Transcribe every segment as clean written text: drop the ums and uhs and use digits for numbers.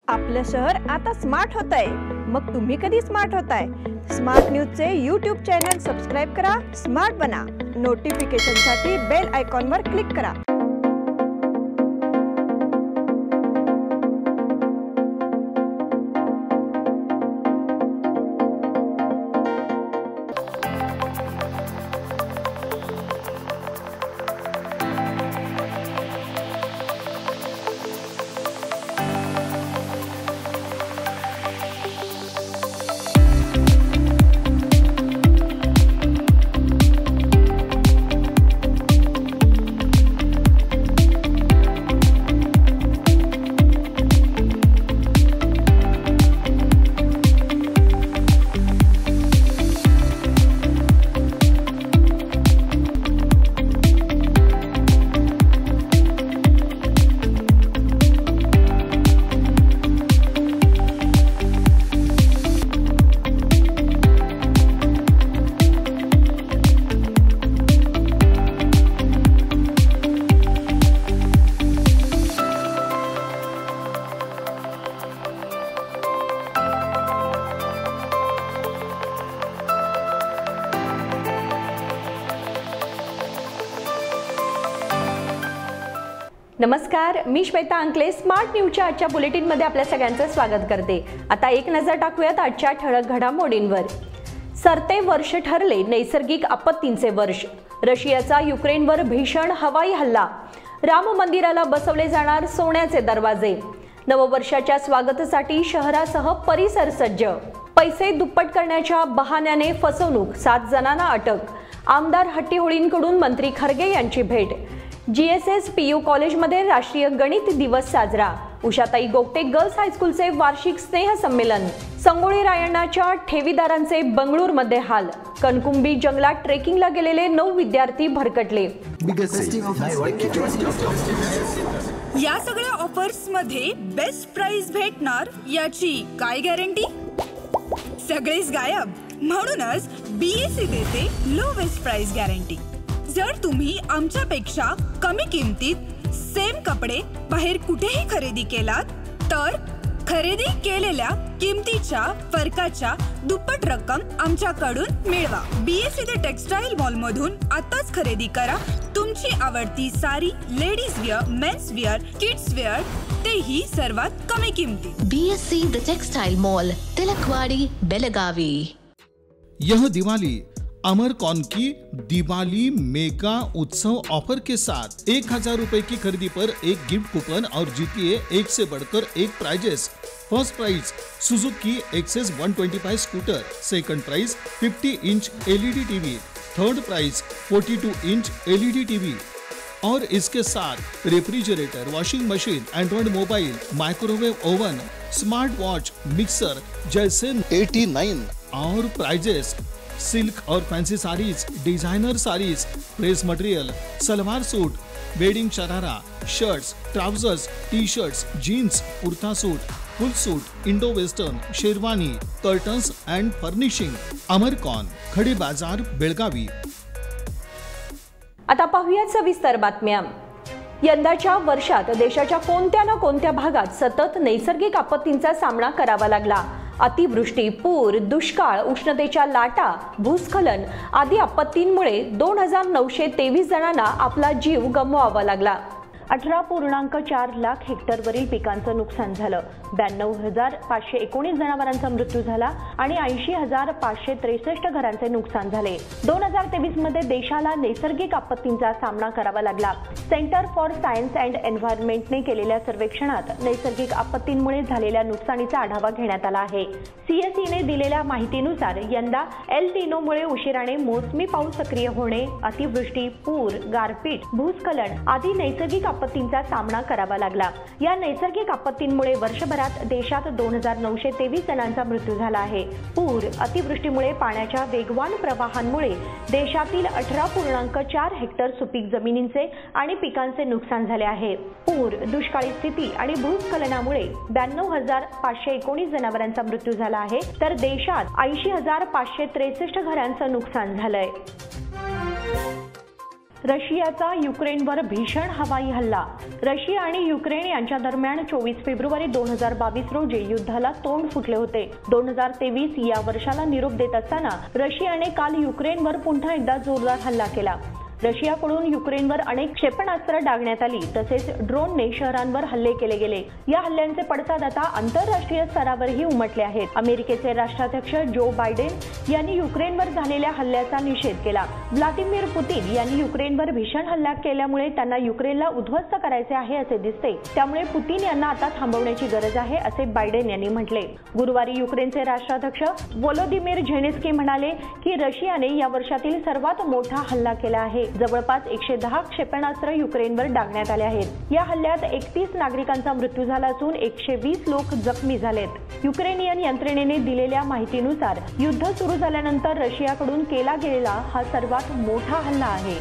आपलं शहर आता स्मार्ट होतंय, मग तुम्ही कधी स्मार्ट होताय? स्मार्ट न्यूजचे YouTube चॅनल सबस्क्राइब करा, स्मार्ट बना। नोटिफिकेशनसाठी बेल आयकॉनवर क्लिक करा। नमस्कार, मी श्वेता अंकले स्मार्ट न्यूजच्या आजच्या बुलेटिन मध्ये आपल्या सगळ्यांचं स्वागत करते। आता एक नजर टाकूयात आजच्या ठळक घडामोडींवर। सरते वर्ष ठरले नैसर्गिक आपत्तींचे वर्ष। रशियाचा युक्रेनवर भीषण हवाई हल्ला। राम मंदिराला बसवले जाणार सोन्याचे दरवाजे। नववर्षाच्या स्वागतासाठी शहरासह परिसर सज्ज। पैसे दुप्पट करण्याच्या बहाण्याने फसवणूक, 7 जणांना अटक। आमदार हट्टीहोळींकडून मंत्री खरगे यांची भेट। GSS PU कॉलेजमध्ये राष्ट्रीय गणित दिवस साजरा। उषाताई गोगटे गर्ल्स हायस्कूलचे वार्षिक स्नेह संमेलन। संगोळी रायण्णाच्या ठेवीदारांचे बंगळूरमध्ये हाल। कणकुंबी जंगलात ट्रेकिंगला गेलेले 9 विद्यार्थी भरकटले। या सगळ्या ऑफर्स मध्ये बेस्ट प्राइस भेटणार याची काय गॅरंटी? सगळेच गायब। म्हणूनच BSC देते लोवेस्ट प्राइस गॅरंटी। जर तुम्ही आमच्यापेक्षा कमी किमतीत सेम कपडे बाहेर कुठेही खरेदी केलात तर खरेदी केलेल्या किमतीच्या फरकाच्या दुप्पट रक्कम आमच्याकडून मिळवा। BSC द टेक्सटाईल मॉल मधून आताच खरेदी करा तुमची आवडती sari, ladies wear, men's wear, kids wear, तेही सर्वात कमी किमतीत। BSC the textile mall, Tilakwadi, Belagavi. यह दिवाली अमरकॉन की दिवाली मेगा उत्सव ऑफर के साथ 1000 रुपए की खरीदी पर एक गिफ्ट कूपन और जीतिए 1 से बढ़कर 1 prizes. First prize Suzuki Access 125 scooter, second prize 50 inch LED TV, third prize 42 inch LED TV और इसके साथ refrigerator, washing machine, Android mobile, microwave oven, smart watch, mixer जैसे 89 और प्राइजेस। सिल्क और fancy saris, designer saris, press material, salwar suit, wedding sharara, shirts, trousers, T-shirts, jeans, kurta suit, full suit, Indo western, sherwani, curtains and furnishing. Amarkon, Khadi Bazar, Belagavi. आता पाहूयात सविस्तर बातम्या। यंदाच्या वर्षात देशाच्या कोणत्या ना कोणत्या भागात सतत नैसर्गिक आपत्तींचा सामना करावा लागला। अतिवृष्टी, पूर, दुष्काळ, उष्णतेच्या लाटा, भूस्खलन आदी आपत्तींमुळे 2923 जणांना आपला जीव गमवावा लागला। 18.4 लाख हेक्टरवरील पिकांचं नुकसान झालं। 92,519 जनावरांचा मृत्यू झाला आणि 80,563 घरांचे नुकसान झाले। 2023 मध्ये देशाला नैसर्गिक आपत्तींचा सामना करावा लागला। सेंटर फॉर सायन्स अँड एन्व्हायरमेंटने केलेल्या सर्वेक्षणात नैसर्गिक आपत्तींमुळे झालेल्या नुकसानीचा आढावा घेण्यात आला आहे। CSEने दिलेल्या माहितीनुसार यंदा एल निनोमुळे उशिराने मोसमी पाऊस सक्रिय होणे, अतिवृष्टी, पूर, गारपीट, भूस्खलन आदी नैसर्गिक आपत्तींचा सामना करावा लागला। या नैसर्गिक आपत्तींमुळे वर्षभरात देशात 2923 जणांचा मृत्यू झाला आहे। पूर, अतिवृष्टीमुळे पाण्याच्या वेगवान प्रवाहांमुळे देशातील 18.4 हेक्टर सुपीक जमिनींचे आणि पिकांचे नुकसान झाले आहे। पूर, दुष्काळी स्थिती आणि भूस्खलनामुळे 92,519 जनावरांचा मृत्यू झाला आहे, तर देशात 80,563 घरांचं नुकसान झालंय। रशियाचा युक्रेनवर भीषण हवाई हल्ला. रशिया आणि युक्रेन यांच्या दरम्यान 24 फेब्रुवारी 2022 रोजी युद्धाला तोंड फुटले होते. 2023 या वर्षाला निरोप देत असताना रशियाने काल युक्रेनवर पुन्हा एकदा जोरदार हल्ला केला. रशियाकडून युक्रेनवर अनेक क्षेपणास्त्र डागण्यात आली, तसेच ड्रोनने शहरांवर हल्ले केले गेले. या हल्ल्यांचे पडसाद आता आंतरराष्ट्रीय स्तरावरही उमटले आहेत. अमेरिकेचे राष्ट्राध्यक्ष जो बायडेन यांनी युक्रेनवर झालेल्या हल्ल्याचा निषेध केला. व्लादिमीर पुतिन यांनी युक्रेनवर भीषण हल्ला केल्यामुळे त्यांना युक्रेनला उद्ध्वस्त करायचे आहे असे दिसते. त्यामुळे पुतिन यांना आता थांबवण्याची गरज आहे असे बायडेन यांनी म्हटले. गुरुवारी युक्रेनचे राष्ट्राध्यक्ष व्लोदिमीर झेलेन्स्की म्हणाले की रशियाने या वर्षातील सर्वात मोठा हल्ला केला आहे. जवळपास 110 क्षेपणास्त्र युक्रेनवर डागण्यात आले आहेत. या हल्ल्यात 31 नागरिकांचा मृत्यू झाला असून 120 लोक जखमी झालेत. युक्रेनियन यंत्रणेने दिलेल्या माहितीनुसार युद्ध सुरू झाल्यानंतर रशियाकडून केला गेलेला हा सर्वात मोठा हल्ला आहे.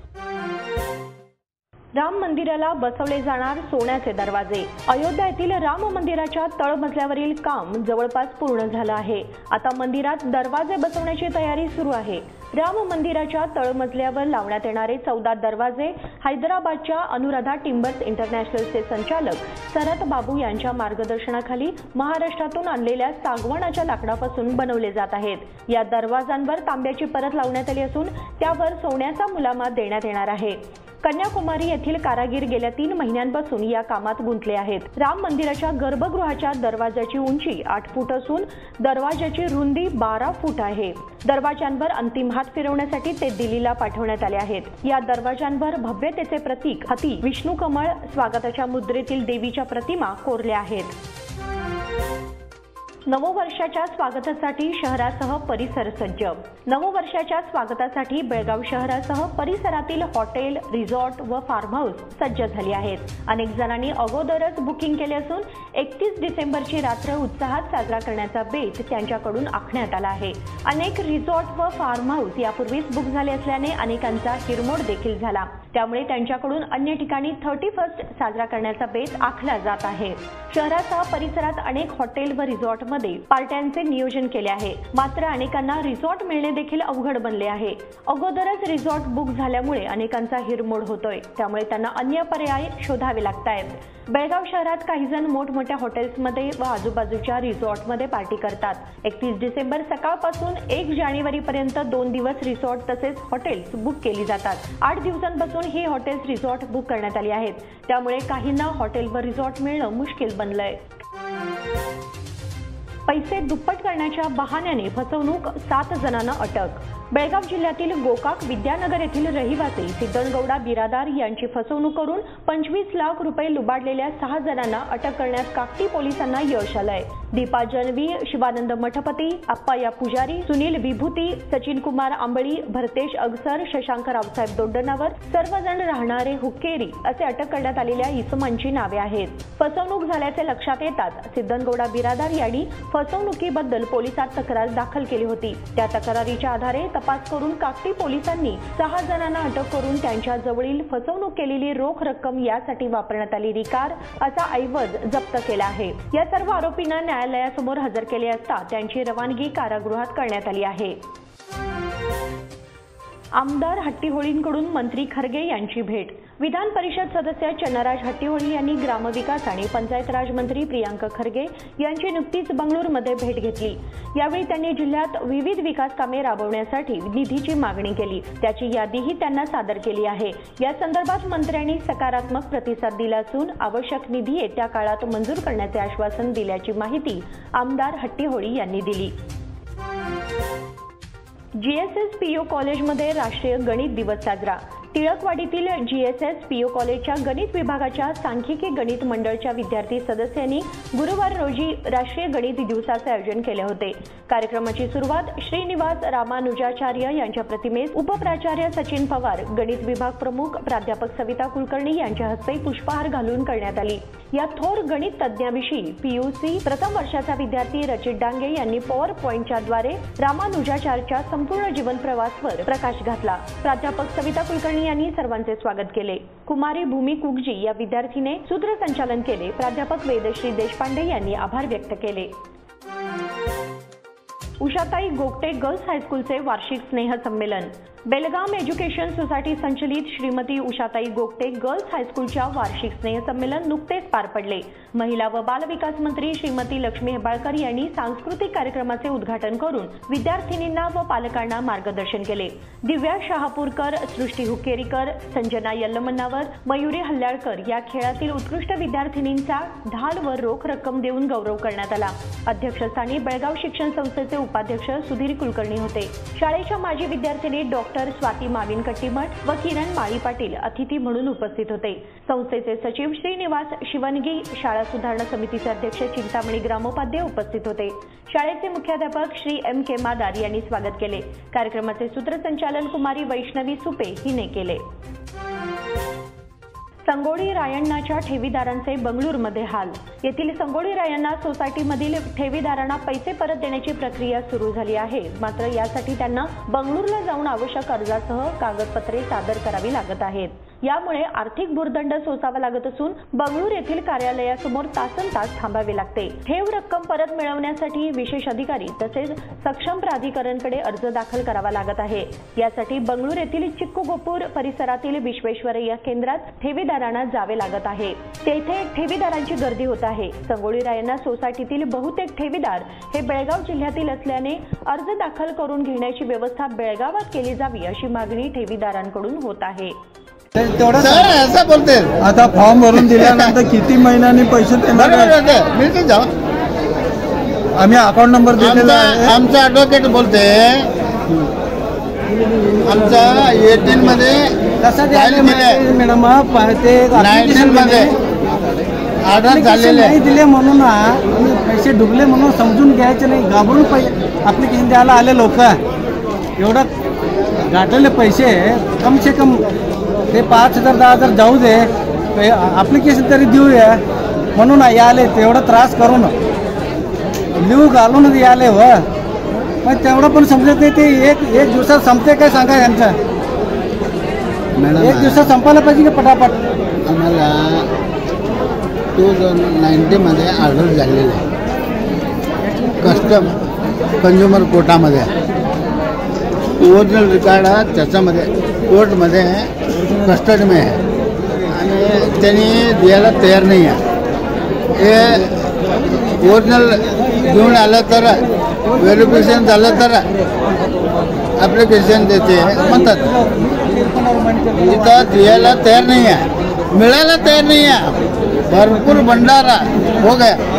राम मंदिराला बसवले जाणार सोन्याचे दरवाजे. अयोध्या येथील राम मंदिराच्या तळमजल्यावरील काम जवळपास पूर्ण झालं आहे. आता मंदिरात दरवाजे बसवण्याची तयारी सुरू आहे. राम मंदिराच्या तळमजल्यावर लावण्यात येणारे 14 दरवाजे हैदराबादच्या अनुराधा टिंबर्स इंटरनॅशनलचे संचालक सरत बाबू यांच्या मार्गदर्शनाखाली महाराष्ट्रातून आणलेल्या सागवानाच्या लाकडापासून बनवले जात आहेत. या दरवाजांवर तांब्याची परत लावण्यात आली असून त्यावर सोन्याचा मुलामा देण्यात येणार आहे. कन्याकुमारी येथील कारागीर गेल्या 3 महिन्यांपासून या कामात गुंतले आहेत. राम मंदिराच्या गर्भगृहाच्या दरवाजाची उंची 8 फूट असून दरवाजाची रुंदी 12 फूट आहे. दरवाजांवर अंतिम हात फिरवण्यासाठी ते दिल्लीला पाठवण्यात आले आहेत. या दरवाजांवर भव्यतेचे प्रतीक हाती, विष्णू कमळ, स्वागताच्या मुद्रेतील देवीच्या प्रतिमा कोरल्या आहेत. नववर्षाच्या स्वागतासाठी शहरासह परिसर सज्ज. नववर्षाच्या स्वागतासाठी बेळगाव शहरासह परिसरातील हॉटेल, रिसॉर्ट व फार्म हाऊस सज्ज झाली आहेत. अनेक जणांनी अगोदरच बुकिंग केले असून 31 डिसेंबरची रात्र उत्साहात साजरा करण्याचा बेत त्यांच्याकडून आखण्यात आला आहे. अनेक रिसॉर्ट व फार्म हाऊस यापूर्वीच बुक झाले असल्याने अनेकांचा हिरमोड देखील झाला. त्यामुळे त्यांच्याकडून अन्य ठिकाणी 31st साजरा करण्याचा बेत आखला जात आहे. शहरासह परिसरात अनेक हॉटेल व रिसॉर्टमध्ये पार्ट्यांचे नियोजन केले आहे. मात्र अनेकांना रिसॉर्ट मिळणे देखील अवघड बनले आहे. अगोदरच रिसॉर्ट बुक झाल्यामुळे अनेकांचा हिरमोड होतोय. त्यामुळे त्यांना अन्य पर्याय शोधावे लागतायत. बेळगाव शहरात काही जण मोठमोठ्या हॉटेल्समध्ये व आजूबाजूच्या रिसॉर्टमध्ये पार्टी करतात. 31 डिसेंबर सकाळपासून 1 जानेवारीपर्यंत 2 दिवस रिसॉर्ट तसेच हॉटेल्स बुक केली जातात. 8 दिवसांपासून ही हॉटेल्स रिसॉर्ट बुक करण्यात आली आहेत. त्यामुळे काहींना हॉटेल व रिसॉर्ट मिळणं मुश्किल बनलंय. पैसे दुप्पट करण्याच्या बहाण्याने फसवणूक, 7 जणांना अटक. बेळगाव जिल्ह्यातील गोकाक विद्यानगर येथील रहिवासी सिद्धनगौडा बिरादार यांची फसवणूक करून 25 लाख रुपये लुबाडलेल्या 6 जणांना अटक करण्यात काकटी पोलिसांना यश आलंय. दीपा जनवी, शिवानंद मठपती, अप्पाया पुजारी, सुनील विभूती, सचिन कुमार आंबळी, भरतेश अगसर, शशांक रावसाहेब दोड्डनावर सर्वजण राहणारे हुक्केरी असे अटक करण्यात आलेल्या इसमांची नावे आहेत. फसवणूक झाल्याचे लक्षात येताच सिद्धनगौडा बिरादार यांनी फसवणुकीबद्दल पोलिसात तक्रार दाखल केली होती. त्या तक्रारीच्या आधारे तपास करून काकटी पोलिसांनी 6 जणांना अटक करून त्यांच्या जवळील फसवणूक केलेली रोख रक्कम यासाठी वापरण्यात आलेली कार असा ऐवज जप्त केला आहे. या सर्व आरोपींना न्यायालयासमोर हजर केले असता त्यांची रवानगी कारागृहात करण्यात आली आहे. आमदार हट्टीहोळींकडून मंत्री खरगे यांची भेट. विधान परिषद सदस्य चन्नराज हट्टीहोळी यांनी ग्रामविकास आणि पंचायत राज मंत्री प्रियांक खरगे यांची नुकतीच बंगळूरमध्ये भेट घेतली. यावेळी त्यांनी जिल्ह्यात विविध विकास कामे राबवण्यासाठी निधीची मागणी केली. त्याची यादीही त्यांना सादर केली आहे. या संदर्भात मंत्र्यांनी सकारात्मक प्रतिसाद दिला असून आवश्यक निधी येत्या काळात मंजूर करण्याचे आश्वासन दिल्याची माहिती आमदार हट्टीहोळी यांनी दिली. GSS PO कॉलेजमध्ये राष्ट्रीय गणित दिवस साजरा. टिळकवाडीतील GSS PO कॉलेजच्या गणित विभागाच्या सांख्यिकी गणित मंडळच्या विद्यार्थी सदस्यांनी गुरुवार रोजी राष्ट्रीय गणित दिवसाचे आयोजन केले होते. कार्यक्रमाची सुरुवात श्रीनिवास रामानुजाचार्य यांच्या प्रतिमेस उपप्राचार्य सचिन पवार, गणित विभाग प्रमुख प्राध्यापक सविता कुलकर्णी यांच्या हस्ते पुष्पहार घालून करण्यात आली. या थोर गणित तज्ज्ञाविषयी PUC प्रथम वर्षाचा विद्यार्थी रचित डांगे यांनी पॉवर पॉइंटच्या द्वारे रामानुजाचार्यच्या संपूर्ण जीवन प्रवासवर प्रकाश घातला. प्राध्यापक सविता कुलकर्णी यांनी सर्वांचे स्वागत केले. कुमारी भूमी कुगजी या विद्यार्थीने सूत्रसंचालन केले. प्राध्यापक वेदश्री देशपांडे यांनी आभार व्यक्त केले. उषाताई गोगटे गर्ल्स हायस्कूलचे वार्षिक स्नेह संमेलन. बेलगाम एज्युकेशन सोसायटी संचलित श्रीमती उषाताई गोगटे गर्ल्स हायस्कूलच्या वार्षिक स्नेहसंमेलन नुकतेच पार पडले. महिला व बालविकास मंत्री श्रीमती लक्ष्मी हेबाळकर यांनी सांस्कृतिक कार्यक्रमाचे उद्घाटन करून विद्यार्थिनींना व पालकांना मार्गदर्शन केले. दिव्या शहापूरकर, सृष्टी हुक्केरीकर, संजना यल्लमन्नावर, मयुरी हल्ल्याळकर या खेळातील उत्कृष्ट विद्यार्थिनींचा ढाल व रोख रक्कम देऊन गौरव करण्यात आला. अध्यक्षस्थानी बेळगाव शिक्षण संस्थेचे उपाध्यक्ष सुधीर कुलकर्णी होते. शाळेच्या माजी विद्यार्थिनी डॉक्टर स्वाती माविन कट्टीमठ व किरण माळी पाटील अतिथी म्हणून उपस्थित होते. संस्थेचे सचिव श्रीनिवास शिवनगी, शाळा सुधारणा समितीचे अध्यक्ष चिंतामणी ग्रामोपाध्याय उपस्थित होते. शाळेचे मुख्याध्यापक श्री एम के मादार यांनी स्वागत केले. कार्यक्रमाचे सूत्रसंचालन कुमारी वैष्णवी सुपे हिने केले. संगोळी रायण्णाच्या ठेवीदारांचे बंगळूरमध्ये हाल. येथील संगोळी रायण्णा सोसायटीमधील ठेवीदारांना पैसे परत देण्याची प्रक्रिया सुरू झाली आहे. मात्र यासाठी त्यांना बंगळूरला जाऊन आवश्यक अर्जासह कागदपत्रे सादर करावी लागत आहेत. यामुळे आर्थिक भुर्दंड सोसावा लागत असून बंगळूर येथील कार्यालयासमोर तासनतास थांबावे लागते. ठेव रक्कम परत मिळवण्यासाठी विशेष अधिकारी तसेच सक्षम प्राधिकरणकडे अर्ज दाखल करावा लागत आहे. यासाठी बंगळूर येथील चिक्कुगोपूर परिसरातील विश्वेश्वरय्या केंद्रात ठेवीदारांना जावे लागत आहे. तेथे ठेवीदारांची गर्दी होत आहे. संगोळी रायण्णा सोसायटीतील बहुतेक ठेवीदार हे बेळगाव जिल्ह्यातील असल्याने अर्ज दाखल करून घेण्याची व्यवस्था बेळगावात केली जावी अशी मागणी ठेवीदारांकडून होत आहे. असं बोलते आता फॉर्म भरून दिल्यानंतर किती महिन्यांनी पैसे देणार? मिळते जाऊ. आम्ही अकाउंट नंबर दिलेला आहे. आमचा ॲडव्होकेट बोलते आमचा 18 मध्ये मॅडम ते 19 मध्ये ऑर्डर झालेले नाही दिले म्हणून पैसे डुबले म्हणून समजून घ्यायचे नाही. घाबरून ऍप्लिकेशन द्यायला आले लोक. एवढं गाठलेले पैसे कम से कम ते 5,000 10,000 जाऊ दे, ऍप्लिकेशन तरी देऊया म्हणून आले. तेवढा त्रास करून लिहू घालून आले व मग तेवढं पण समजत नाही. ते एक दिवसात संपते काय सांगा यांचं? एक दिवसात संपायला पाहिजे की पटापट. आम्हाला 2019 मध्ये ऑर्डर झालेलं आहे कस्टम कंझ्युमर कोर्टामध्ये. ओरिजिनल रिकॉर्ड त्याच्यामध्ये कोर्टमध्ये कस्टडी में आहे आणि त्यांनी द्यायला तयार नाही आहे. हे ओरिजिनल घेऊन आलं तर व्हेरिफिकेशन झालं तर ॲप्लिकेशन देते म्हणतात. इथं द्यायला तयार नाही आहे, मिळायला तयार नाही आहे. भरपूर भंडारा हो गया.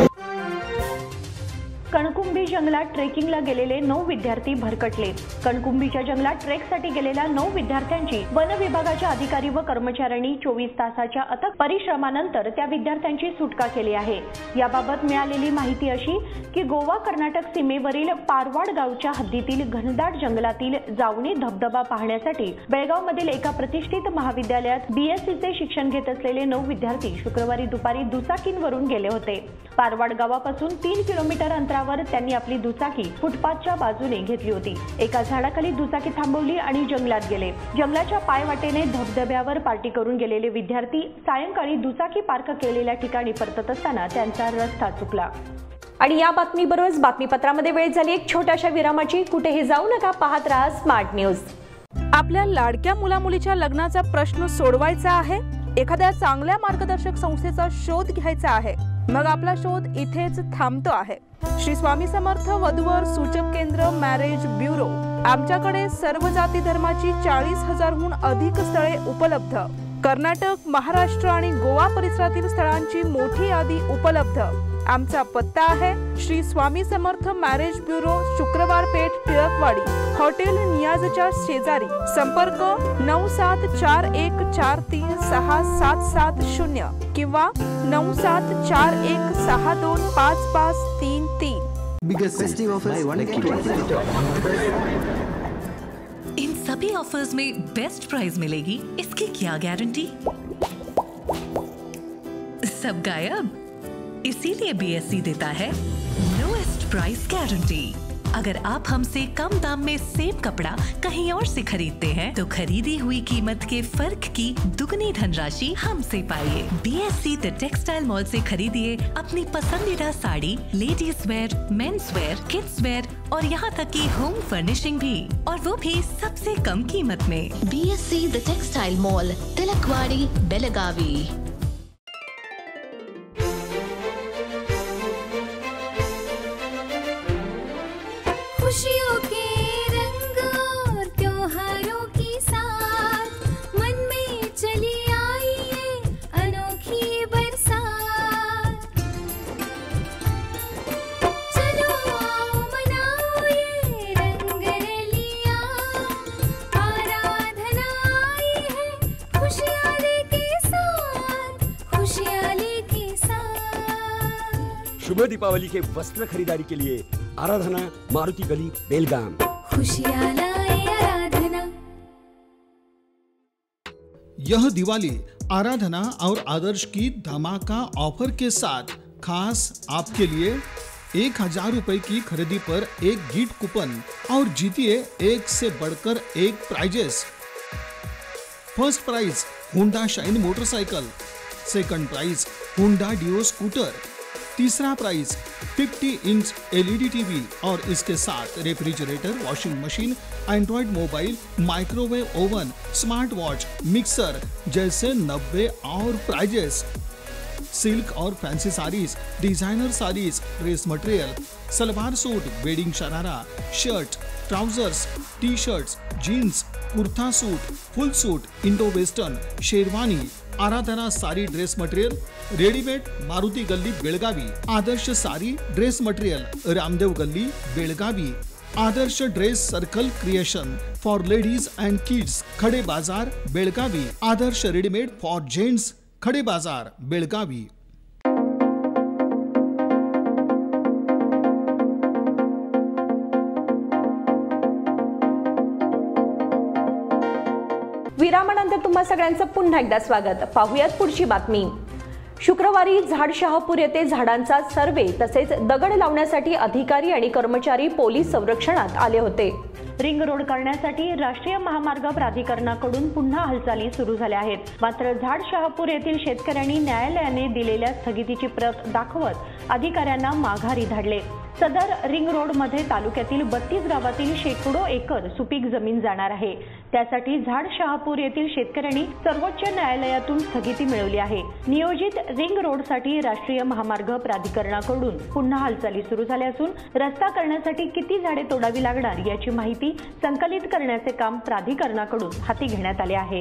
कणकुंभी जंगलात ट्रेकिंगला गेलेले 9 विद्यार्थी भरकटले. कणकुंभीच्या जंगलात ट्रेकसाठी गेलेल्या 9 विद्यार्थ्यांची वन विभागाच्या अधिकारी व कर्मचाऱ्यांनी 24 तासाच्या अथक परिश्रमानंतर त्या विद्यार्थ्यांची सुटका केली आहे. याबाबत मिळालेली माहिती अशी की गोवा कर्नाटक सीमेवरील पारवाड गावच्या हद्दीतील घनदाट जंगलातील जावणी धबधबा पाहण्यासाठी बेळगावमधील एका प्रतिष्ठित महाविद्यालयात बीएससीचे शिक्षण घेत असलेले 9 विद्यार्थी शुक्रवारी दुपारी दुचाकींवरून गेले होते. पारवाड गावापासून 3 किलोमीटर अंतरावर त्यांनी आपली दुचाकी फुटपाथच्या बाजूने घेतली होती. एका झाडाखाली दुचाकी थांबवली आणि जंगलात गेले. जंगलाच्या पायवाटेने धबधब्यावर पार्टी करून गेलेले विद्यार्थी सायंकाळी दुचाकी पार्क केलेल्या ठिकाणी परतत असताना त्यांचा रस्ता चुकला. आणि या बातमीबरोबरच बातमीपत्रामध्ये वेळ झाली एक छोट्याशा विरामाची. कुठेही जाऊ नका, पाहत राहा स्मार्ट न्यूज. आपल्या लाडक्या मुलामुलीच्या लग्नाचा प्रश्न सोडवायचा आहे? एखाद्या चांगल्या मार्गदर्शक संस्थेचा शोध घ्यायचा आहे? मग आपला शोध इथेच थांबतो आहे. श्री स्वामी समर्थ वधूवर सूचक केंद्र मॅरेज ब्युरो. आमच्याकडे सर्व जाती धर्माची 40,000हून अधिक स्थळे उपलब्ध. कर्नाटक, महाराष्ट्र आणि गोवा परिसरातील स्थळांची मोठी यादी उपलब्ध. आमचा पत्ता आहे Shri Swami Samarth marriage bureau, Shukrawar Peth, Tilakwadi, hotel नियाजच्या शेजारी. संपर्क 9741436770 किंवा 9741625533. इन सभी ऑफर्स में बेस्ट प्राइस मिलेगी, इसकी क्या गारंटी? सब गायब, इसीलिए बीएससी देता है लोएस्ट प्राइस गारंटी। अगर आप हमसे कम दाम में सेम कपड़ा कहीं और से खरीदते हैं तो खरीदी हुई कीमत के फर्क की दुगनी धनराशि हमसे पाइए। BSC द टेक्सटाइल मॉल से खरीदिए अपनी पसंदीदा sari, ladies wear, men's wear, kids wear और यहाँ तक की होम फर्निशिंग भी, और वो भी सबसे कम कीमत में। BSC the textile mall, Tilakwadi, Belagavi. खुशियों के रंग और त्योहारों के साथ मन में चली आई है अनोखी बरसात। चलो आओ मनाओ ये रंग रलियां, आराधना आई है खुशियाँ लेके साथ, खुशियाँ लेके साथ। शुभ दीपावली के वस्त्र खरीदारी के लिए आराधना, मारुति गली, बेलगाम। खुशियाँ लाए आराधना। यह दिवाली आराधना और आदर्श की धमाका ऑफर के साथ खास आपके लिए 1000 रुपए की खरीदी पर एक गिफ्ट कूपन और जीतिए एक से बढ़कर एक prizes. First prize Honda Shine motorcycle, second prize Honda Dio scooter, तीसरा प्राइज 50 इंच LED टीवी और इसके साथ refrigerator, washing machine, Android mobile, microwave oven, smart watch, mixer जैसे 90 और प्राइजेस। सिल्क और fancy saris, designer saris, dress material, salwar suit, wedding sharara, shirt, trousers, T-shirts, jeans, kurta suit, full suit, Indo western, sherwani, Aradhana sari dress material, readymade, Maruti Galli Belagavi, Adarsh sari dress material, Ramdev Galli Belagavi, Adarsh dress circle creation for ladies and kids, Khade Bazar Belagavi, Adarsh readymade for gents, Khade Bazar Belagavi. विरामानंतर तुम्हा सगळ्यांचं पुन्हा एकदा स्वागत। पाहुयात पुढची बातमी। शुक्रवारी झाडशहापूर येथे झाडांचा सर्वे तसेच दगड लावण्यासाठी अधिकारी आणि कर्मचारी पोलीस संरक्षणात आले होते। रिंग रोड करण्यासाठी राष्ट्रीय महामार्ग प्राधिकरणाकडून पुन्हा हालचाली सुरू झाल्या आहेत। मात्र झाडशहापूर येथील शेतकऱ्यांनी न्यायालयाने दिलेल्या स्थगितीची प्रत दाखवत अधिकाऱ्यांना माघारी धाडले। सदर रिंग रोड मध्ये तालुक्यातील 32 गावातील शेकडो एकर सुपीक जमीन जाणार आहे। त्यासाठी झाडशहापूर येथील शेतकऱ्यांनी सर्वोच्च न्यायालयातून स्थगिती मिळवली आहे। नियोजित रिंग रोडसाठी राष्ट्रीय महामार्ग प्राधिकरणाकडून पुन्हा हालचाली सुरू झाल्या असून रस्ता करण्यासाठी किती झाडे तोडावी लागणार याची माहिती संकलित करण्याचे काम प्राधिकरणाकडून हाती घेण्यात आले आहे।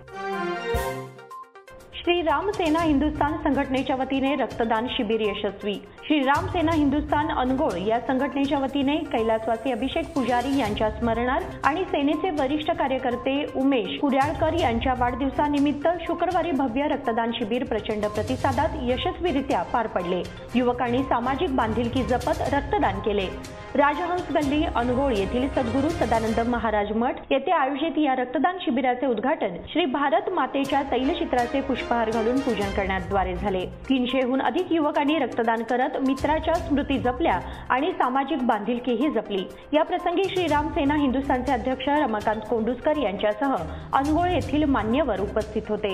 श्री राम सेना हिंदुस्थान संघटनेच्या वतीने रक्तदान शिबिर यशस्वी। श्री राम सेना हिंदुस्थान अनगोळ या संघटनेच्या वतीने कैलासवासी अभिषेक पुजारी यांच्या स्मरणार्थ आणि सेनेचे वरिष्ठ कार्यकर्ते उमेश कुर्याळकर यांच्या वाढदिवसानिमित्त शुक्रवारी भव्य रक्तदान शिबिर प्रचंड प्रतिसादात यशस्वीरित्या पार पडले। युवकांनी सामाजिक बांधिलकी जपत रक्तदान केले। राजहंस गल्ली अनगोळ येथील सद्गुरू सदानंद महाराज मठ येथे आयोजित या रक्तदान शिबिराचे उद्घाटन श्री भारत मातेच्या तैलचित्राचे पुष्पहार घालून पूजन करण्याद्वारे झाले। 300हून अधिक युवकांनी रक्तदान करत मित्राच्या स्मृती जपल्या आणि सामाजिक बांधिलकीही जपली। या प्रसंगी श्रीराम सेना हिंदुस्थानचे अध्यक्ष रमाकांत कोंडुस्कर यांच्यासह अनगोळ येथील मान्यवर उपस्थित होते।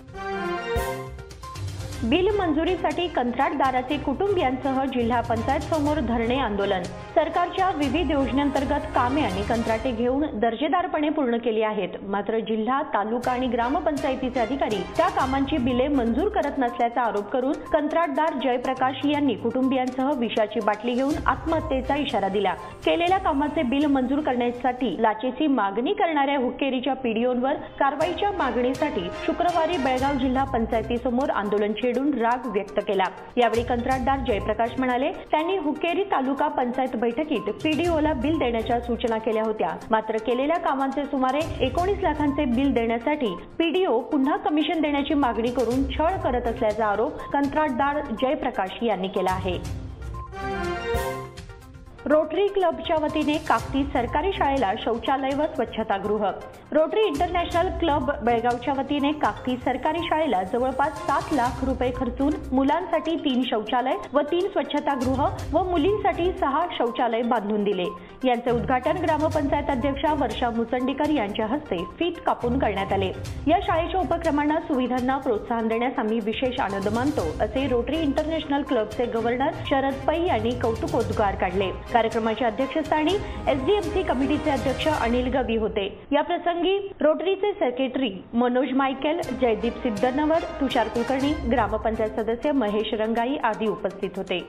बिल मंजुरीसाठी कंत्राटदाराचे कुटुंबियांसह जिल्हा पंचायत समोर धरणे आंदोलन। सरकारच्या विविध योजनेंतर्गत कामे आणि कंत्राटे घेऊन दर्जेदारपणे पूर्ण केली आहेत। मात्र जिल्हा, तालुका आणि ग्रामपंचायतीचे अधिकारी त्या कामांची बिले मंजूर करत नसल्याचा आरोप करून कंत्राटदार जयप्रकाश यांनी कुटुंबियांसह विषाची बाटली घेऊन आत्महत्येचा इशारा दिला। केलेल्या कामाचे बिल मंजूर करण्यासाठी लाचेची मागणी करणाऱ्या हुक्केरीच्या पीडीओंवर कारवाईच्या मागणीसाठी शुक्रवारी बेळगाव जिल्हा पंचायतीसमोर आंदोलन छेडून राग व्यक्त केला। यावेळी कंत्राटदार जयप्रकाश म्हणाले, त्यांनी हुक्केरी तालुका पंचायत बैठकीत पीडीओला बिल देण्याच्या सूचना केल्या होत्या। मात्र केलेल्या कामांचे सुमारे 19 लाखांचे बिल देण्यासाठी पीडीओ पुन्हा कमिशन देण्याची मागणी करून छळ करत असल्याचा आरोप कंत्राटदार जयप्रकाश यांनी केला आहे। रोटरी क्लबच्या वतीने काकती सरकारी शाळेला शौचालय व स्वच्छतागृह. रोटरी इंटरनॅशनल क्लब बेळगावच्या वतीने काकती सरकारी शाळेला जवळपास 7 लाख रुपये खर्चून मुलांसाठी 3 शौचालय व 3 स्वच्छतागृह व मुलींसाठी 6 शौचालय बांधून दिले. यांचे उद्घाटन ग्रामपंचायत अध्यक्षा वर्षा मुचंडीकर यांच्या हस्ते फीत कापून करण्यात आले. या शाळेच्या उपक्रमांना सुविधांना प्रोत्साहन देण्यास आम्ही विशेष आनंद मानतो, असे रोटरी इंटरनॅशनल क्लबचे गव्हर्नर शरद पै यांनी कौतुकोद्गार काढले. कार्यक्रमाच्या अध्यक्षस्थानी एसडीएमसी कमिटीचे अध्यक्ष अनिल गवी होते. या प्रसंगी रोटरीचे सेक्रेटरी मनोज मायकेल, जयदीप सिद्धनवर, तुषार कुलकर्णी, ग्रामपंचायत सदस्य महेश रंगाई आदी उपस्थित होते.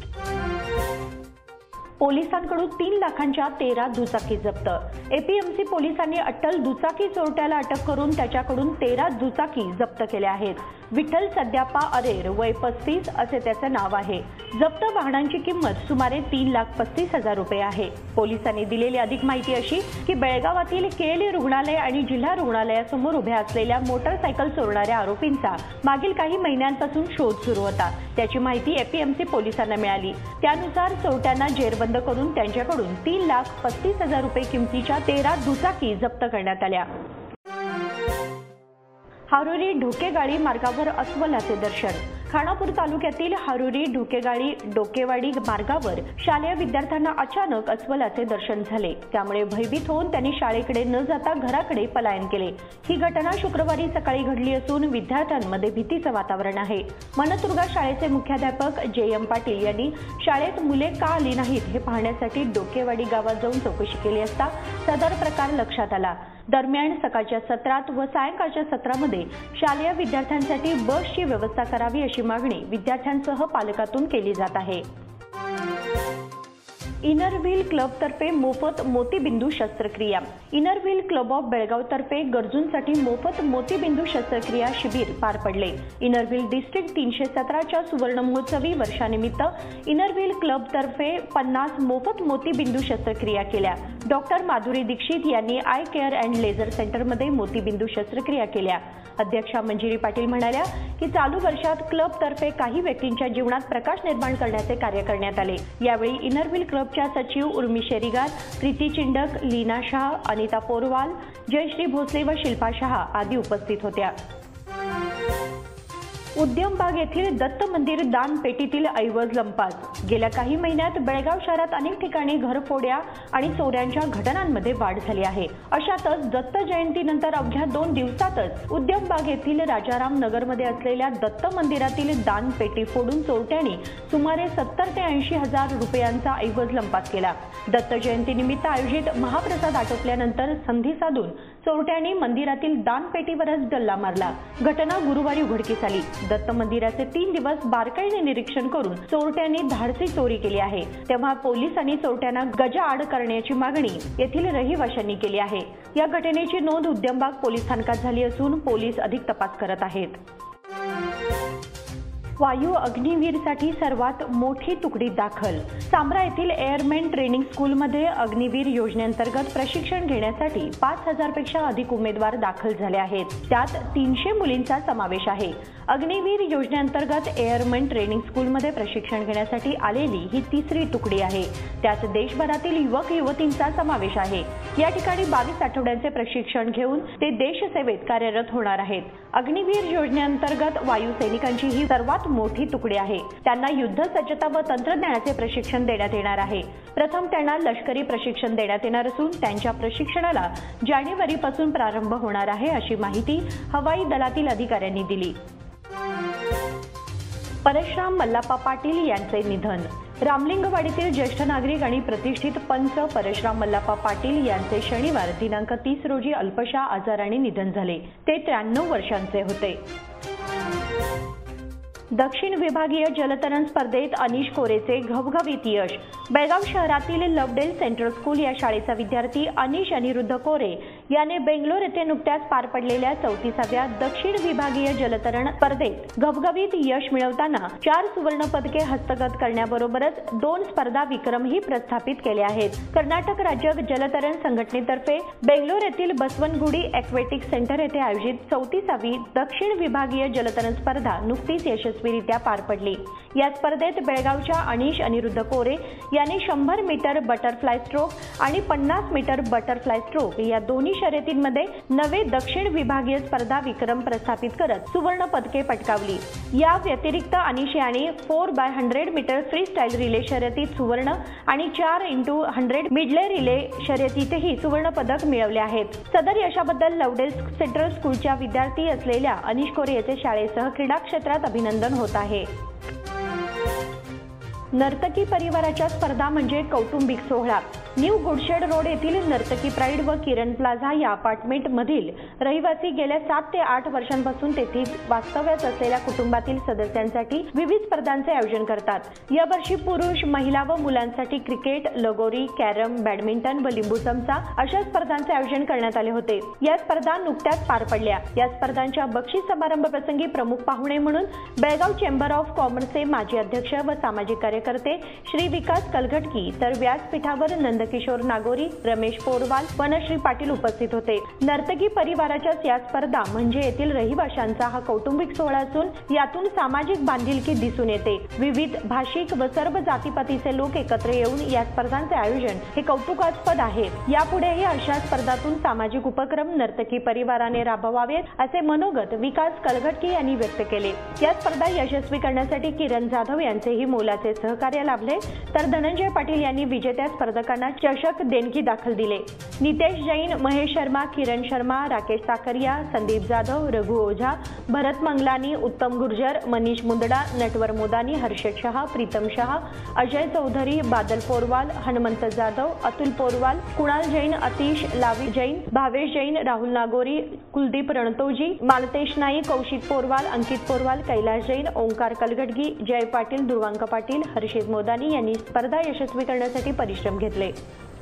पोलिसांकडून 3 लाखांच्या 13 दुचाकी जप्त. एपीएमसी पोलिसांनी अट्टल दुचाकी चोरट्याला अटक करून त्याच्याकडून 13 दुचाकी जप्त केल्या आहेत. विठ्ठल सद्याप्पा अरेर, वय 35 असे त्याचे नाव आहे. जप्त वाहनांची किंमत सुमारे 3,35,000 रुपये आहे. पोलिसांनी दिलेली अधिक माहिती अशी की बेळगावातील केएलई रुग्णालय आणि जिल्हा रुग्णालयासमोर उभ्या असलेल्या मोटरसायकल चोरणाऱ्या आरोपींचा मागील काही महिन्यांपासून शोध सुरू होता. त्याची माहिती एपीएमसी पोलिसांना मिळाली. त्यानुसार चोरट्यांना जेरबंद करून त्यांच्याकडून 3,35,000 रुपये किमतीच्या 13 दुचाकी जप्त करण्यात आल्या. हारुरी ढोकेगाळी मार्गावर अस्वलाचे दर्शन. खानापूर तालुक्यातील हारुरी ढोकेगाळी डोकेवाडी मार्गावर शालेय विद्यार्थ्यांना अचानक अस्वलाचे दर्शन झाले. त्यामुळे भयभीत होऊन त्यांनी शाळेकडे न जाता घराकडे पलायन केले. ही घटना शुक्रवारी सकाळी घडली असून विद्यार्थ्यांमध्ये भीतीचं वातावरण आहे. मनतुर्गा शाळेचे मुख्याध्यापक जे.एम. पाटील यांनी शाळेत मुले का आली नाहीत हे पाहण्यासाठी डोकेवाडी गावात जाऊन चौकशी केली असता सदर प्रकार लक्षात आला. दरम्यान सकाळच्या सत्रात व सायंकाळच्या सत्रामध्ये शालेय विद्यार्थ्यांसाठी बसची व्यवस्था करावी अशी मागणी विद्यार्थ्यांसह पालकातून केली जात आहे. इनर व्हील क्लबतर्फे मोफत मोतीबिंदू शस्त्रक्रिया. इनर व्हील क्लब ऑफ बेळगावतर्फे गरजूंसाठी मोफत मोतीबिंदू शस्त्रक्रिया शिबिर पार पडले. इनर व्हील डिस्ट्रिक्ट 317च्या सुवर्ण महोत्सवी वर्षानिमित्त इनर व्हील क्लबतर्फे 50 मोफत मोतीबिंदू शस्त्रक्रिया केल्या. डॉक्टर माधुरी दीक्षित यांनी आय केअर अँड लेझर सेंटरमध्ये मोतीबिंदू शस्त्रक्रिया केल्या. अध्यक्षा मंजिरी पाटील म्हणाल्या की चालू वर्षात क्लबतर्फे काही व्यक्तींच्या जीवनात प्रकाश निर्माण करण्याचे कार्य करण्यात आले. यावेळी इनर व्हील क्लबच्या सचिव उर्मी शेरिगार, प्रीती चिंडक, लीना शाह, अनिता पोरवाल, जयश्री भोसले व शिल्पा शहा आदी उपस्थित होत्या. उद्यमबाग येथील दत्त मंदिर दान पेटीतील ऐवज लंपास. गेल्या काही महिन्यात बेळगाव शहरात अनेक ठिकाणी घरफोड्या आणि चोऱ्यांच्या घटनांमध्ये वाढ झाली आहे. अशातच दत्त जयंतीनंतर अवघ्या 2 दिवसातच उद्यमबाग येथील राजाराम नगरमध्ये असलेल्या दत्त मंदिरातील दान पेटी फोडून चोरट्यांनी सुमारे 70 ते 80 हजार रुपयांचा ऐवज लंपास केला. दत्त जयंतीनिमित्त आयोजित महाप्रसाद आटोपल्यानंतर संधी साधून चोरट्यांनी मंदिरातील दान पेटीवरच डल्ला मारला. घटना गुरुवारी उघडकीस आली. दत्त मंदिराचे 3 दिवस बारकाईने निरीक्षण करून चोरट्यांनी धाडसी चोरी केली आहे. तेव्हा पोलिसांनी चोरट्यांना गजाआड करण्याची मागणी येथील रहिवाशांनी केली आहे. या घटनेची नोंद उद्यमबाग पोलीस स्थानकात झाली असून पोलीस अधिक तपास करत आहेत. वायू अग्निवीरसाठी सर्वात मोठी तुकडी दाखल. सांब्रा येथील एअरमॅन ट्रेनिंग स्कूलमध्ये अग्निवीर योजनेअंतर्गत प्रशिक्षण घेण्यासाठी 5,000 पेक्षा अधिक उमेदवार दाखल झाले आहेत. त्यात 300 मुलींचा समावेश आहे. अग्निवीर योजनेअंतर्गत एअरमॅन ट्रेनिंग स्कूलमध्ये प्रशिक्षण घेण्यासाठी आलेली ही 3री तुकडी आहे. त्यात देशभरातील युवक युवतींचा समावेश आहे. या ठिकाणी 22 आठवड्यांचे प्रशिक्षण घेऊन ते देशसेवेत कार्यरत होणार आहेत. अग्निवीर योजनेअंतर्गत वायू सैनिकांची ही सर्वात मोठी तुकडी आहे. त्यांना युद्ध सज्जता व तंत्रज्ञानाचे प्रशिक्षण देण्यात येणार आहे. प्रथम त्यांना लष्करी प्रशिक्षण देण्यात येणार असून त्यांच्या प्रशिक्षणाला जानेवारीपासून प्रारंभ होणार आहे, अशी माहिती हवाई दलातील अधिकाऱ्यांनी दिली. परशुराम मल्लाप्पा पाटील यांचे निधन. रामलिंगवाडीतील ज्येष्ठ नागरिक आणि प्रतिष्ठित पंच परशुराम मल्लाप्पा पाटील यांचे शनिवार दिनांक 30 रोजी अल्पशा आजाराने निधन झाले. ते 93 वर्षांचे होते. दक्षिण विभागीय जलतरण स्पर्धेत अनिश कोरेचे घवघवीत यश. बेळगाव शहरातील लवडेल सेंट्रल स्कूल या शाळेचा विद्यार्थी अनिश अनिरुद्ध कोरे याने बेंगलोर येथे नुकत्याच पार पडलेल्या 34व्या दक्षिण विभागीय जलतरण स्पर्धेत घवघवीत यश मिळवताना 4 सुवर्ण पदके हस्तगत करण्याबरोबरच 2 स्पर्धा विक्रमही प्रस्थापित केले आहेत. कर्नाटक राज्य जलतरण संघटनेतर्फे बेंगलोर येथील बसवनगुडी ॲक्वेटिक सेंटर येथे आयोजित 34वी दक्षिण विभागीय जलतरण स्पर्धा नुकतीच यशस्वीरित्या पार पडली. या स्पर्धेत बेळगावच्या अनिश अनिरुद्ध कोरे यांनी 100 मीटर बटरफ्लाय स्ट्रोक आणि 50 मीटर बटरफ्लाय स्ट्रोक या दोन्ही शर्यतींमध्ये नवे दक्षिण विभागीय स्पर्धा विक्रम प्रस्थापित करत सुवर्ण पदके पटकावली. या व्यतिरिक्त अनिश यांनी 4x100 metre free style relay शर्यतीत सुवर्ण आणि 4x100 मिडले रिले शर्यतीतही सुवर्ण पदक मिळवले आहेत. सदर यशाबद्दल लवडेल सेंट्रल स्कूलच्या विद्यार्थी असलेल्या अनिश कोरे याचे शाळेसह क्रीडा क्षेत्रात अभिनंदन होत आहे. नर्तकी परिवाराच्या स्पर्धा म्हणजे कौटुंबिक सोहळा. न्यू गुडशेड रोड येथील नर्तकी प्राईड व किरण प्लाझा या अपार्टमेंट मधील रहिवासी गेल्या 7 ते 8 वर्षांपासून तेथे वास्तव्यात असलेल्या कुटुंबातील सदस्यांसाठी विविध स्पर्धांचे आयोजन करतात. यावर्षी पुरुष, महिला व मुलांसाठी क्रिकेट, लगोरी, कॅरम, बॅडमिंटन व लिंबू चमचा अशा स्पर्धांचे आयोजन करण्यात आले होते. या स्पर्धा नुकत्याच पार पडल्या. या स्पर्धांच्या बक्षीस समारंभ प्रसंगी प्रमुख पाहुणे म्हणून बेळगाव चेंबर ऑफ कॉमर्सचे माजी अध्यक्ष व सामाजिक कार्यकर्ते श्री विकास कलघटकी तर व्यासपीठावर नंदकिशोर नागोरी, रमेश पोरवाल, वनश्री पाटील उपस्थित होते. नर्तकी परिवाराच्या या स्पर्धा म्हणजे येथील रहिवाशांचा हा कौटुंबिक सोहळा असून यातून सामाजिक बांधिलकी दिसून येते. विविध भाषिक व सर्व जातीपातीचे लोक एकत्र येऊन या स्पर्धांचे आयोजन हे कौतुकास्पद आहे. यापुढेही अशा स्पर्धातून सामाजिक उपक्रम नर्तकी परिवाराने राबवावेत असे मनोगत विकास कलघटकी यांनी व्यक्त केले. या स्पर्धा यशस्वी करण्यासाठी किरण जाधव यांचेही मोलाचे सहकार्य लाभले तर धनंजय पाटील यांनी विजेत्या स्पर्धकांना चषक देणगी दाखल दिले. नितेश जैन, महेश शर्मा, किरण शर्मा, राकेश साकरिया, संदीप जाधव, रघु ओझा, भरत मंगलानी, उत्तम गुर्जर, मनीष मुंदडा, नटवर मोदानी, हर्षद शहा, प्रीतम शहा, अजय चौधरी, बादल पोरवाल, हनुमंत जाधव, अतुल पोरवाल, कुणाल जैन, अतिश लावी जैन, भावेश जैन, राहुल नागोरी, कुलदीप रणतोजी, मालतेश नाईक, कौशिक पोरवाल, अंकित पोरवाल, कैलास जैन, ओंकार कलघटगी, जय पाटील, दुर्वांक पाटील, हर्षद मोदानी यांनी स्पर्धा यशस्वी करण्यासाठी परिश्रम घेतले.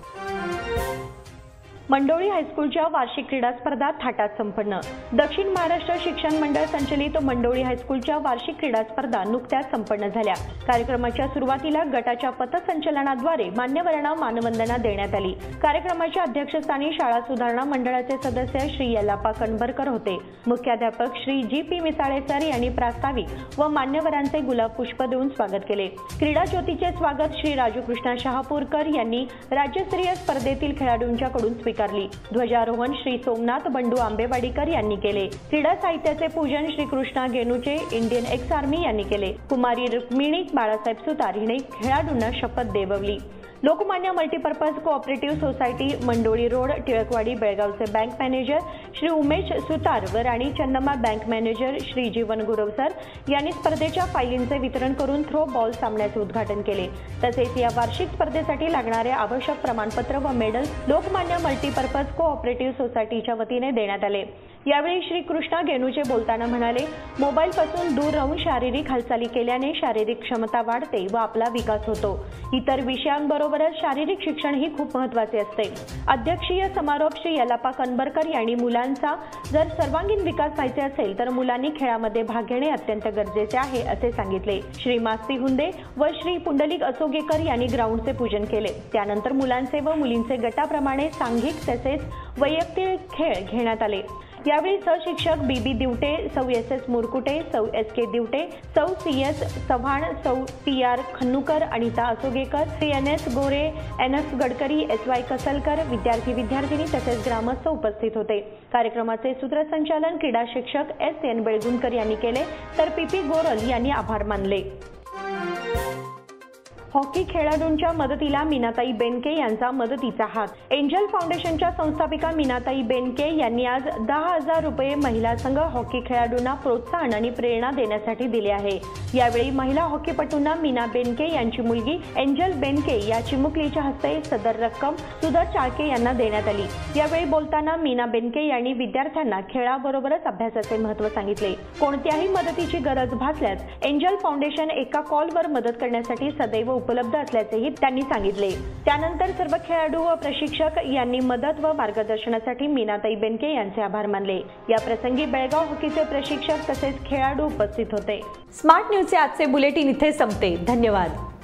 मंडोळी हायस्कूलच्या वार्षिक क्रीडा स्पर्धा थाटात संपन्न. दक्षिण महाराष्ट्र शिक्षण मंडळ संचलित मंडोळी हायस्कूलच्या वार्षिक क्रीडा स्पर्धा नुकत्याच संपन्न झाल्या. कार्यक्रमाच्या सुरुवातीला गटाच्या पथसंचलनाद्वारे मान्यवरांना मानवंदना देण्यात आली. कार्यक्रमाच्या अध्यक्षस्थानी शाळा सुधारणा मंडळाचे सदस्य श्री यल्लाप्पा कणबरकर होते. मुख्याध्यापक श्री जी.पी. मिसाळे सर यांनी प्रास्ताविक व मान्यवरांचे गुलाब पुष्प देऊन स्वागत केले. क्रीडा ज्योतीचे स्वागत श्री राजू कृष्णा शहापूरकर यांनी राज्यस्तरीय स्पर्धेतील खेळाडूंच्याकडून स्वीकारले. ध्वजारोहण श्री सोमनाथ बंडू आंबेवाडीकर यांनी केले. क्रीडा साहित्याचे पूजन श्री कृष्णा गेनूचे इंडियन एक्स आर्मी यांनी केले. कुमारी रुक्मिणी बाळासाहेब सुतार हिने खेळाडूंना शपथ देववली. Lokmanya multipurpose cooperative society Mandoli road Tilakwadi बेळगावचे बँक मॅनेजर श्री उमेश सुतार व Rani Channamma bank manager Shri Jeevan Gurav sir यांनी स्पर्धेच्या फायलींचे वितरण करून थ्रो बॉल सामन्याचे उद्घाटन केले. तसेच या वार्षिक स्पर्धेसाठी लागणारे आवश्यक प्रमाणपत्र व मेडल लोकमान्य मल्टीपर्पज कोऑपरेटिव्ह सोसायटीच्या वतीने देण्यात आले. यावेळी श्री कृष्णा गेनूचे बोलताना म्हणाले, मोबाईलपासून दूर राहून शारीरिक हालचाली केल्याने शारीरिक क्षमता वाढते व आपला विकास होतो. इतर विषयांबरोबरच शारीरिक शिक्षण ही खूप महत्त्वाचे असते. अध्यक्षीय समारोप श्री यल्लाप्पा कणबरकर यांनी मुलांचा जर सर्वांगीण विकास व्हायचे असेल तर मुलांनी खेळामध्ये भाग घेणे अत्यंत गरजेचे आहे असे सांगितले. श्री मास्ती हुंदे व श्री पुंडलिक असोगेकर यांनी ग्राउंडचे पूजन केले. त्यानंतर मुलांचे व मुलींचे गटाप्रमाणे सांघिक तसेच वैयक्तिक खेळ घेण्यात आले. यावेळी सहशिक्षक बी.बी. दिवटे, सौ एस.एस. मुरकुटे, सौ एस.के. दिवटे, सौ सी.एस. चव्हाण, सौ PR. Khannukar, Anita Asogekar, Shri NS. Gore, NF. Gadkari, SY. Kasalkar, विद्यार्थी-विद्यार्थिनी तसेच ग्रामस्थ उपस्थित होते. कार्यक्रमाचे सूत्रसंचालन क्रीडा शिक्षक एस.एन. बेळगुणकर यांनी केले तर पी.पी. गोरल यांनी आभार मानले. हॉकी खेळाडूंच्या मदतीला मीनाताई बेनके यांचा मदतीचा हात. एंजल फाउंडेशनच्या संस्थापिका मीनाताई बेनके यांनी आज 10,000 रुपये महिला संघ हॉकी खेळाडूंना प्रोत्साहन आणि प्रेरणा देण्यासाठी दिले आहे. यावेळी महिला हॉकीपटूंना मीना बेनके यांची मुलगी एंजल बेनके या चिमुकलीच्या हस्ते सदर रक्कम सुधर चाळके यांना देण्यात आली. यावेळी बोलताना मीना बेनके यांनी विद्यार्थ्यांना खेळाबरोबरच अभ्यासाचे महत्त्व सांगितले. कोणत्याही मदतीची गरज भासल्यास एंजल फाउंडेशन एका कॉलवर मदत करण्यासाठी सदैव उपलब्ध असल्याचेही त्यांनी सांगितले। त्यानंतर सर्व खेळाडू व प्रशिक्षक यांनी मदत व मार्गदर्शनासाठी मीनाताई बेनके यांचे आभार मानले। या प्रसंगी बेळगाव हॉकीचे प्रशिक्षक तसेच खेळाडू उपस्थित होते। स्मार्ट न्यूजचे आजचे बुलेटिन इथे संपते। धन्यवाद।